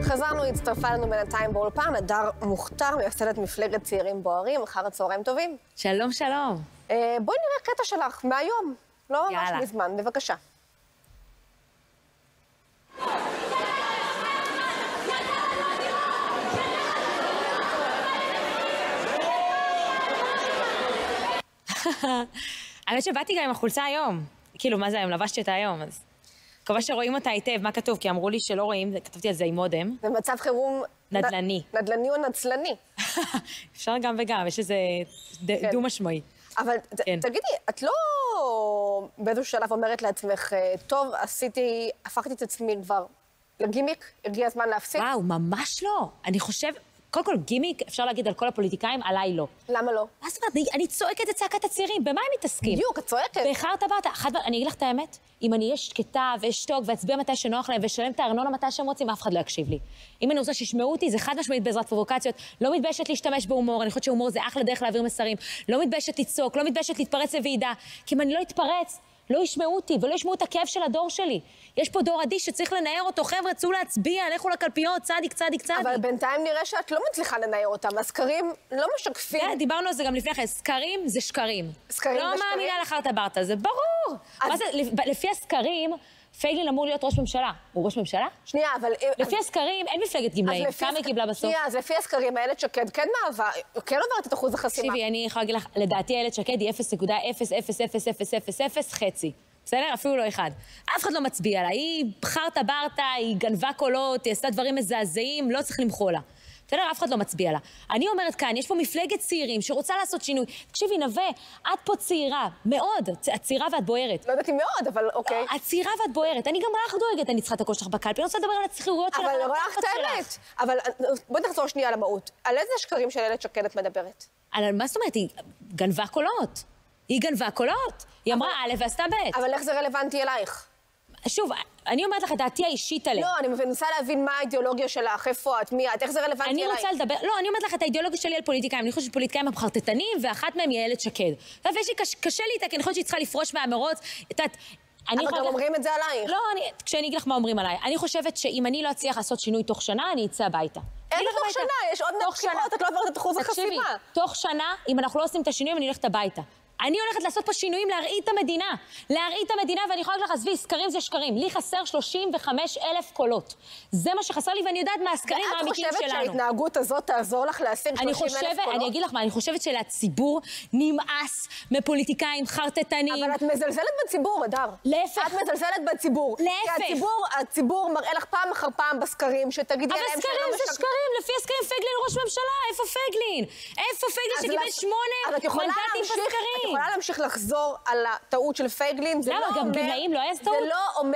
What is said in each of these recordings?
חזרנו, הצטרפה לנו בינתיים באולפן, הדר מוכתר, מייסדת מפלגת צעירים בוערים, אחר הצהריים טובים. שלום, שלום. בואי נראה קטע שלך מהיום, לא ממש מזמן, בבקשה. האמת שבאתי גם עם החולצה היום. כאילו, מה זה היום? לבשתי אותה היום, אז... מקווה שרואים אותה היטב, מה כתוב? כי אמרו לי שלא רואים, כתבתי על זה עם מודם. זה מצב חירום... נדל"ני. נדל"ני או נצלני. אפשר גם וגם, יש איזה דו-משמעי. אבל תגידי, את לא באיזשהו שלב אומרת לעצמך, טוב, הפכתי את עצמי כבר לגימיק, הגיע הזמן להפסיק? וואו, ממש לא. אני חושב... קודם כל, גימיק, אפשר להגיד על כל הפוליטיקאים, עליי לא. למה לא? מה זאת אומרת? אני צועקת את צעקת הצעירים, במה הם מתעסקים? בדיוק, את צועקת. בחרת באת. אני אגיד לך את האמת, אם אני אהיה שקטה ואשתוק ואצביע מתי שנוח להם ושלם את הארנונה מתי שהם רוצים, אף אחד לא יקשיב לי. אם אני רוצה שישמעו אותי, זה חד משמעית בעזרת פרובוקציות, לא מתביישת להשתמש בהומור, אני חושבת שהומור זה אחלה דרך להעביר מסרים, לא מתביישת לצעוק, לא מתביישת להתפרץ לוועידה, כי אם אני לא אתפרץ, לא ישמעו אותי ולא ישמעו את הכאב של הדור שלי. יש פה דור אדיש שצריך לנער אותו, חבר'ה, צאו להצביע, לכו לקלפיות, צדיק, צדיק, צדיק. אבל בינתיים נראה שאת לא מצליחה לנער אותם, הסקרים לא משקפים. כן, דיברנו על זה גם לפני כן, סקרים זה שקרים. סקרים זה שקרים? לא מאמינה לחרת ברטה, זה ברור. מה זה, לפי הסקרים, פייגלין אמור להיות ראש ממשלה. הוא ראש ממשלה? שנייה, אבל... לפי הסקרים, אין מפלגת גמלאים. כמה היא קיבלה בסוף? שנייה, אז לפי הסקרים, איילת שקד כן עוברת את אחוז החסימה. תקשיבי, אני יכולה להגיד לך, לדעתי איילת שקד היא 0.00000 חצי. בסדר? אפילו לא אחד. אף אחד לא מצביע לה. היא חרטה ברטה, היא גנבה קולות, היא עשתה דברים מזעזעים, לא צריך למחוא לה. בסדר? אף אחד לא מצביע לה. אני אומרת כאן, יש פה מפלגת צעירים שרוצה לעשות שינוי. תקשיבי, נווה, את פה צעירה, מאוד. את צעירה ואת בוערת. לא יודעת אם מאוד, אבל אוקיי. את צעירה ואת בוערת. אני גם לך דואגת, אני צריכה את הקול שלך בקלפי. אני רוצה לדבר על הצחירויות שלך. אבל לא לך את האמת. אבל בואי נחזור שנייה למהות. על איזה שקרים של איילת שקד את מדברת? על מה זאת אומרת? היא גנבה קולות. היא גנבה קולות. היא אמרה א' ועשתה ב'. אבל איך זה רלוונטי אלייך? שוב, אני אומרת לך, דעתי האישית עליה. לא, אני מנסה להבין מה האידיאולוגיה שלך, איפה את, מי את, איך זה רלוונטי אלייך? אני רוצה לדבר, לא, אני אומרת לך את האידיאולוגיה שלי על פוליטיקאים, אני חושבת שפוליטיקאים הם חרטטנים, ואחת מהם היא איילת שקד. ויש לי קשה לי איתה, כי אני חושבת שהיא צריכה לפרוש מהמרוץ. אבל גם אומרים את זה עלייך. לא, כשאני אגיד לך מה אומרים עליי, אני חושבת שאם אני לא אצליח לעשות שינוי תוך שנה, אני אצא הביתה. אין תוך שנה, יש עוד בחירות, את לא עברת את אחוז החסימה. תוך שנה, אם אנחנו לא עושים את השינויים, אני הולכת הביתה. אני הולכת לעשות פה שינויים, להרעיד את המדינה. להרעיד את המדינה, ואני יכולה להגיד לך, עזבי, סקרים זה שקרים. לי חסר 35,000 קולות. זה מה שחסר לי, ואני יודעת מה הסקרים האמיתיים שלנו. ואת חושבת שההתנהגות הזאת תעזור לך להשיג 30,000 קולות? אני אגיד לך מה, אני חושבת שלציבור נמאס מפוליטיקאים חרטטנים. אבל את מזלזלת בציבור, הדר. להפך. את מזלזלת בציבור. להפך. כי הציבור מראה לך פעם אחר פעם בסקרים, שתגידי עליהם אבל סקרים זה שקרים, לפי הסקרים פייגלין ראש ממשלה. איפה פייגלין? איפה פייגלין שקיבל 8 מנדטים בסקרים? את יכולה להמשיך לחזור על הטעות של פייגלין, זה לא אומר... למה, גם גמלאים לא היה טעות? זה לא אומר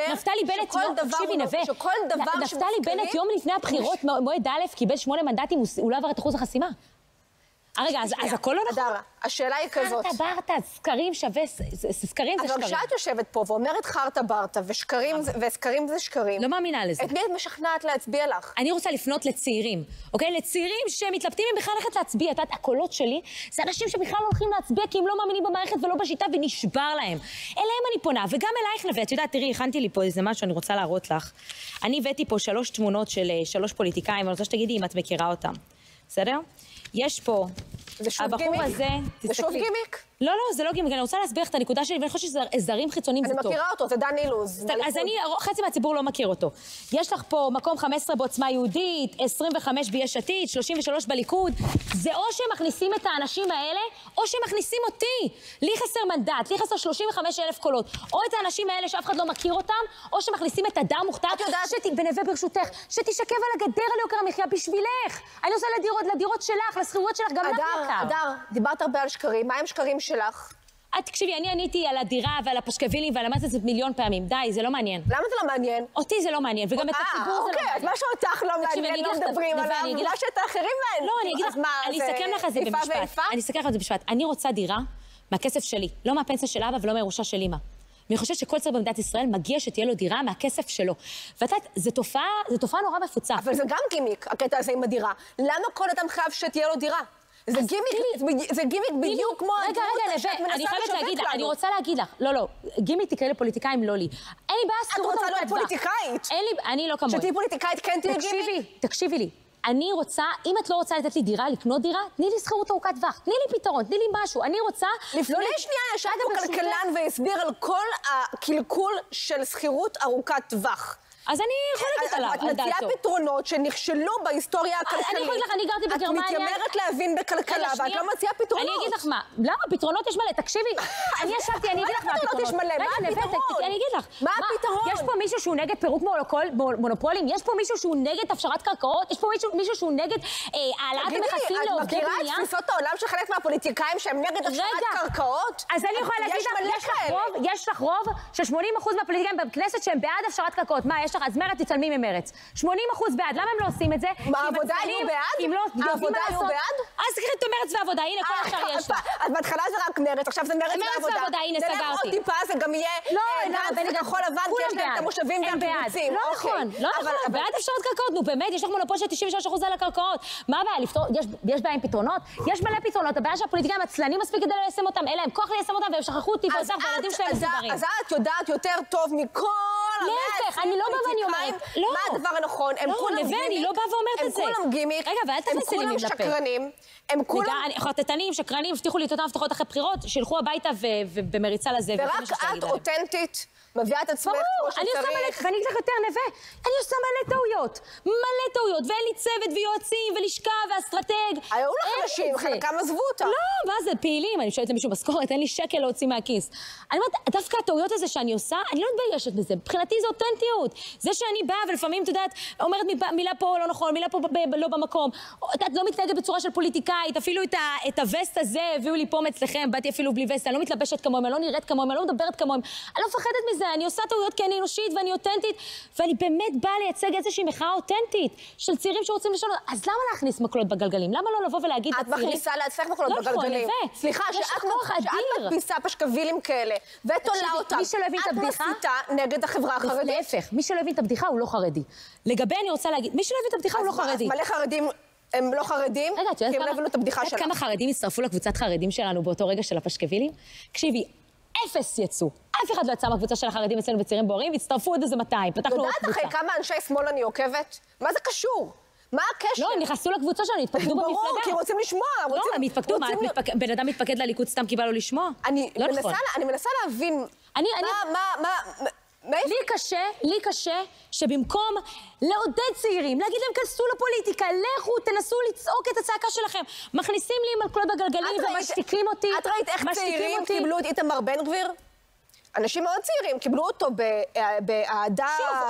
שכל דבר נפתלי בנט יום לפני הבחירות, מועד א', קיבל 8 מנדטים, הוא לא עבר את אחוז החסימה. רגע, אז הכל לא נכון? אדרה, השאלה היא כזאת. חרטה ברטה, סקרים שווה, סקרים זה שקרים. אבל כשאת יושבת פה ואומרת חרטה ברטה, וסקרים זה שקרים... לא מאמינה לזה. את מי את משכנעת להצביע לך? אני רוצה לפנות לצעירים, אוקיי? לצעירים שמתלבטים אם בכלל ללכת להצביע. את יודעת, הקולות שלי זה אנשים שבכלל לא הולכים להצביע כי הם לא מאמינים במערכת ולא בשיטה ונשבר להם. אליהם אני פונה, וגם אלייך נווה. את יודעת, תראי, הכנתי לי פה איזה משהו, אני רוצה להראות לך. אני הבאתי פה 3 תמונות של 3 פוליטיקאים, אני רוצה שתגידי אם את מכירה אותם. בסדר? יש פה, הבחור הזה, זה שוב גימיק? לא, זה לא גימיק, אני רוצה להסביר את הנקודה שלי, ואני חושבת שזה עזרים חיצוניים זה טוב. אני מכירה אותו, זה דן אילוז. אז חצי מהציבור לא מכיר אותו. יש לך פה מקום 15 בעוצמה יהודית, 25 ביש עתיד, 33 בליכוד. זה או שהם מכניסים את האנשים האלה, או שהם מכניסים אותי. לי חסר מנדט, לי חסר 35,000 קולות. או את האנשים האלה שאף אחד לא מכיר אותם, או שמכניסים את הדר מוכתר. את יודעת בנווה ברשותך, שתשכב על הגדר על יוקר המחיה בשבילך. אני עושה לדירות שלך, לשכירויות שלך, גם לך יקר. אדר, דיברת הרבה על שקרים. מה הם שקרים שלך? תקשיבי, אני עניתי על הדירה ועל הפשקווילים ועל המס הזה מיליון פעמים. די, זה לא מעניין. למה זה לא מעניין? אותי זה לא מעניין, וגם את הציבור זה לא מעניין. אוקיי, אז מה שאותך לא מעניין, לא מדברים עליו, מה שאת האחרים מעניין. לא, אני אגיד לך, אני אסכם לך את זה במשפט. אני אסכם לך את זה במשפט. אני רוצה דירה מהכסף שלי, לא מהפנסיה של אבא ולא מהירושה של אמא. אני חושבת שכל צעיר במדינת ישראל מגיע שתהיה לו דירה מהכסף שלו. ואת יודעת, זו תופעה נורא מפוצה. אבל זה גם גימיק, הקטע הזה עם הדירה. למה כל אדם חייב שתהיה לו דירה? זה גימיק בדיוק כמו הדמות שאת מנסה לשווק לנו. אני רוצה להגיד לך, לא, גימיק תקראי לפוליטיקאים, לא לי. אין לי בעיה את רוצה להיות פוליטיקאית. אני לא כמוני. שתהיי פוליטיקאית, כן תהיה גימיק. תקשיבי לי. אני רוצה, אם את לא רוצה לתת לי דירה, לקנות דירה, תני לי שכירות ארוכת טווח, תני לי פתרון, תני לי משהו. אני רוצה... לפני שנייה ישב פה כלכלן והסביר על כל הקלקול של שכירות ארוכת טווח. אז אני חולקת עליו, על דעתו. את מציעה פתרונות שנכשלו בהיסטוריה הכלכלית. אני יכולה לך, אני גרתי בגרמניה. את מתיימרת להבין בכלכלה, ואת לא מציעה פתרונות. אני אגיד לך מה, למה? פתרונות יש מלא, תקשיבי. אני ישבתי, אני אגיד לך מה הפתרונות. יש מלא, מה הפתרון? אני אגיד לך. מה הפתרון? יש פה מישהו שהוא נגד פירוק מונופולים? יש פה מישהו שהוא נגד הפשרת קרקעות? יש פה מישהו שהוא נגד העלאת המכסים לעובדי בנייה? את מכירה את תפיסות העולם של חלק מהפוליטיקאים שהם נגד הפשרת קרקעות? אז אני יכולה להגיד לך, יש לך רוב של 80% מהפוליטיקאים בכנסת שהם בעד הפשרת קרקעות. מה, יש לך, אז מרצ תצלמי ממרץ. 80% בעד, למה הם לא עושים את זה? מה, העבודה היו בעד? העבודה היו בעד? אז תקחי את מרץ ועבודה, הנה, כל השאר יש לך. אז בהתחלה זה רק מרץ, עכשיו זה מרץ ועבודה. הנה, סגרתי. נלך עוד טיפה, זה גם יהיה גנץ וכחול לבן, כי יש להם את המושבים והקיבוצים. לא נכון, בעד הפשרת קרקעות, נו באמת, יש לך מונופול של 96% על הקרקעות. מה הבעיה לפתור? יש בעיה עם פתרונות? יש מלא פתרונות, הבעיה שהפוליטיקאים עצלנים מספיק כדי ליישם אותם, אין להם כוח ליישם אותם והם שכחו אותי ועזר והילדים שלהם מסודרים. אז את יודעת יותר טוב מכל להפך, אני לא באה ואני אומרת, לא. מה הדבר הנכון? הם כולם גימיק. אני לא באה ואומרת את זה. הם כולם גימיק. רגע, ואל תכניסי לי מילים לפה. הם כולם שקרנים. הם כולם... חרטטנים, שקרנים, הבטיחו לי את אותם הבטחות אחרי בחירות, שילכו הביתה ובמריצה לזה. ורק את אותנטית, מביאה את עצמך כמו שצריך. ואני אגיד לך יותר נווה, אני עושה מלא טעויות, ואין לי צוות ויועצים ולשכה ואסטרטג. היו לך אנשים, חלקם עזבו אותה. לא, מה זה, פעילים, אני שואלת למישהו משכורת, אין לי שקל להוציא מהכיס. אני אומרת, דווקא הטעויות הזה שאני עושה, אני לא מתביישת בזה, מבחינתי זה אותנטיות. זה שאני באה ולפעמים, את יודעת, אומרת מילה פה לא נכון, מילה פה לא במקום. את לא מתנהגת בצורה של פוליטיקאית, אפילו את הווסט הזה הביאו לי פה אצלכם, באתי אפילו בלי וסט, אני לא מתלבשת כמוהם, אני לא נראית כמוהם, אני לא מדברת כמוהם. אני לא מפחדת מזה, אני עושה טעויות כי אני אנושית ואני אותנטית, ואני באמת באה לייצג איזושהי מחאה אותנטית של צעירים שרוצים לשנות. אז למה להכניס מקלות בגלגלים? למה לא לבוא ולהגיד את מכניסה לעצמך מקלות בגלגלים. סליחה, שאת מדפיסה פשקווילים כאלה ותולה אותם. מי שלא הבין את הבדיחה, את מסיתה נגד החברה החרדית. להפך, מי שלא הבין את הבדיחה הוא לא חרדי. לגבי אני רוצה להגיד, מי שלא הבין את הבדיחה הוא לא חרדי. מלא חרדים הם לא חרדים, כי הם לא הבינו את הבדיחה שלה. כמה חרדים הצטרפו לקבוצת חרדים שלנו באותו רגע של הפשקווילים? תקשיבי, 0 יצאו. אף אחד לא יצא מהקבוצה של החרדים אצלנו בצעירים בוערים, והצטרפו עוד איזה 200. פתחנו עוד קבוצה. יודעת אחרי כמה אנשי שמאל אני עוקבת? מה זה קשור? מה הקשר? לא, הם נכנסו לקבוצה שלנו, התפקדו במפלגה. ברור, כי רוצים לשמוע. לא, הם התפקדו, בן אדם מתפקד לליכוד סתם כי בא לו לשמוע? אני מנסה להבין לי קשה שבמקום לעודד צעירים, להגיד להם, כנסו לפוליטיקה, לכו, תנסו לצעוק את הצעקה שלכם. מכניסים לי מקלות בגלגלים ומשתיקים אותי. את ראית איך צעירים קיבלו את איתמר בן גביר? אנשים מאוד צעירים קיבלו אותו באהדה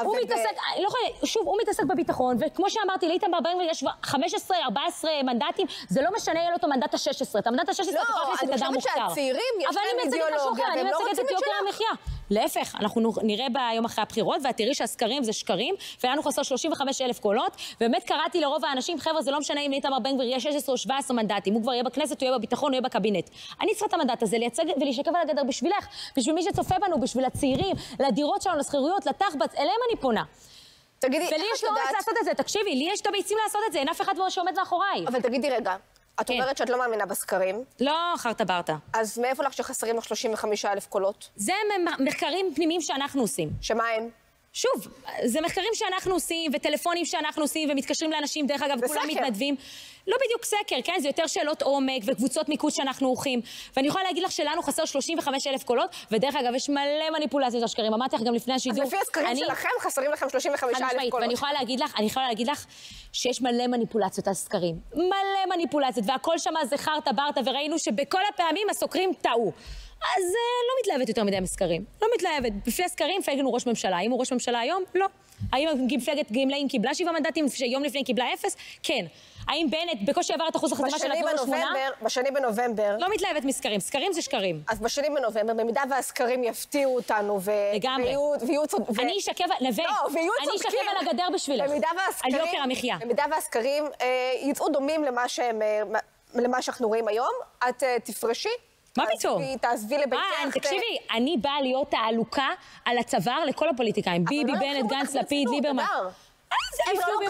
שוב, הוא מתעסק בביטחון, וכמו שאמרתי, לאיתמר בן גביר יש 15, 14 מנדטים, זה לא משנה, יהיה לו את המנדט ה-16. את המנדט ה-16 אתה יכול להכניס את אדם מוכתר. אני חושבת שהצעירים יש להם אידיאולוגיה, והם לא רוצים את יוקר המחיה. להפך, אנחנו נראה ביום אחרי הבחירות, ואת תראי שהסקרים זה שקרים, ולנו חסר 35,000 קולות, ובאמת קראתי לרוב האנשים, חבר'ה, זה לא משנה אם לאיתמר בן גביר יש 16 או 17 מנדטים, הוא כבר יהיה בכנסת, הוא יהיה בביטחון, הוא יהיה בקבינט. אני צריכה את המנדט הזה לייצג ולהישכב על הגדר בשבילך, בשביל מי שצופה בנו, בשביל הצעירים, לדירות שלנו, לשכירויות, לתחבץ, אליהם אני פונה. תגידי, ולי יש לא לעשות את זה, תקשיבי, לי יש את הביצים לעשות את זה, אין אף אחד שעומד מאחוריי. אבל תגידי רגע, את אומרת שאת לא מאמינה בסקרים. לא, חרטה ברטה. אז מאיפה לך שחסרים לך 35,000 קולות? זה מחקרים פנימיים שאנחנו עושים. שמה הם? שוב, זה מחקרים שאנחנו עושים, וטלפונים שאנחנו עושים, ומתקשרים לאנשים, דרך אגב, כולם מתנדבים. לא בדיוק סקר, כן? זה יותר שאלות עומק וקבוצות מיקוד שאנחנו עורכים. ואני יכולה להגיד לך שלנו חסר 35,000 קולות, ודרך אגב, יש מלא מניפולציות של שקרים. אמרתי לך גם לפני השידור. אז לפי הסקרים שלכם חסרים לכם 35,000 קולות. ואני יכולה להגיד לך שיש מלא מניפולציות על סקרים. מלא מניפולציות, והכל שם זה חרטה ברטה, וראינו שבכל הפעמים הסוקרים טעו. אז לא מתלהבת יותר מדי מסקרים. לא מתלהבת. לפי הסקרים פייגלין הוא ראש ממשלה. האם הוא ראש ממשלה היום? לא. האם מפלגת גמלאים קיבלה 7 מנדטים, שיום לפני קיבלה 0? כן. האם בנט בקושי עבר את אחוז החסימה של הגבול 8? בשני בנובמבר. לא מתלהבת מסקרים. סקרים זה שקרים. אז בשני בנובמבר, במידה והסקרים יפתיעו אותנו ויהיו צודקים. אני אשקב, נווה, אני אשקב על הגדר בשבילך. על יוקר המחיה. במידה והסקרים יצאו דומים למה שאנחנו רואים היום, את תפרשי. מה פתאום? תעזבי לביתך. תקשיבי, אני באה להיות העלוקה על הצוואר לכל הפוליטיקאים. ביבי, בנט, גנץ, לפיד, ליברמן. הם לא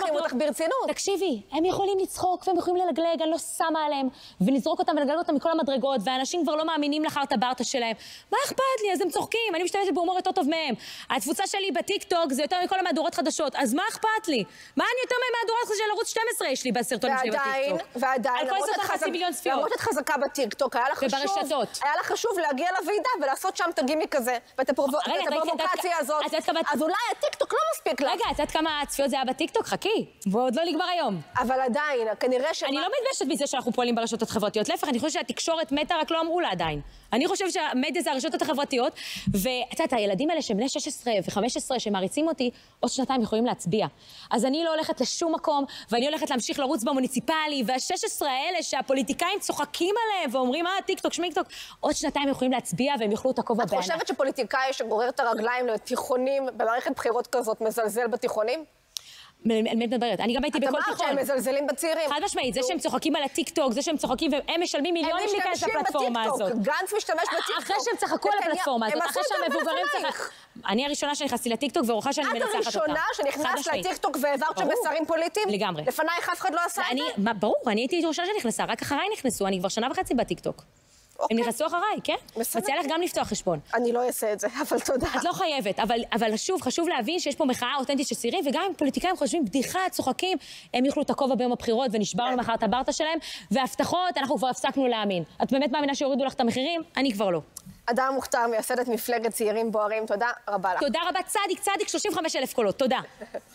לוקחים אותך ברצינות. תקשיבי, הם יכולים לצחוק והם יכולים ללגלג, אני לא שמה עליהם, ולזרוק אותם ולגלג אותם מכל המדרגות, ואנשים כבר לא מאמינים לחרטה הברטה שלהם. מה אכפת לי? אז הם צוחקים, אני משתמשת בהומור יותר טוב מהם. התפוצה שלי בטיקטוק זה יותר מכל המהדורות חדשות, אז מה אכפת לי? מה אני יותר מהמהדורות חדשות של ערוץ 12 יש לי בסרטונים שלי בטיקטוק? ועדיין, למרות שאת חזקה בטיקטוק, היה לך חשוב להגיע לוועידה ולעשות שם את הגימיק הזה, ואת הפרובוקציה הזאת. אז אולי הטיקטוק לא מספיק לך. רגע, את יודעת כמה צפיות זה היה בטיקטוק? חכי, ועוד לא נגמר היום. אבל עדיין, כנראה אני לא מתביישת מזה שאנחנו פועלים ברשתות החברתיות. להפך, אני חושבת שהתקשורת מתה, רק לא אמרו לה עדיין. אני חושבת שהמדיה זה הרשתות החברתיות, ואת יודעת, הילדים האלה שהם בני 16 ו-15 שמעריצים אותי, עוד שנתיים יכולים להצביע. אז אני לא הולכת לשום מקום, ואני הולכת להמשיך לרוץ במוניציפלי, וה-16 האלה שהפוליטיקאים צוחקים עליהם ואומרים, טיקטוק, שמיקטוק, עוד שנתיים יכולים להצביע והם יוכלו את הכובע בענק. את חושבת שפוליטיקאי שגורר את הרגליים לתיכונים במערכת בחירות כזאת מזלזל בתיכונים? אני מדברת, אני גם הייתי בכל תיכון. את אמרת שהם מזלזלים בצעירים. חד משמעית, זה שהם צוחקים על הטיקטוק, זה שהם צוחקים והם משלמים מיליונים להיכנס לפלטפורמה הזאת. גנץ משתמש בטיקטוק. אחרי שהם צחקו על הפלטפורמה הזאת, אחרי שהמבוגרים צחקו. אני הראשונה שנכנסתי לטיקטוק ורוחה שאני מנצחת אותה. את הראשונה שנכנסת לטיקטוק והעברת שם מסרים פוליטיים? לגמרי. לפנייך אף אחד לא עשה את זה? ברור, אני הייתי הראשונה שנכנסה, רק אחריי נכנסו, אני כבר שנה וחצי בטיקטוק. הם נכנסו אחריי, כן? מציעה לך גם לפתוח חשבון. אני לא אעשה את זה, אבל תודה. את לא חייבת, אבל שוב, חשוב להבין שיש פה מחאה אותנטית של צעירים, וגם אם פוליטיקאים חושבים בדיחה, צוחקים, הם יוכלו את הכובע ביום הבחירות ונשבר לו מחר את הברטה שלהם, והבטחות, אנחנו כבר הפסקנו להאמין. את באמת מאמינה שיורידו לך את המחירים? אני כבר לא. אדם מוכתר, מייסדת מפלגת צעירים בוערים, תודה רבה לך. תודה רבה, צדיק, 35,000 קולות, תודה.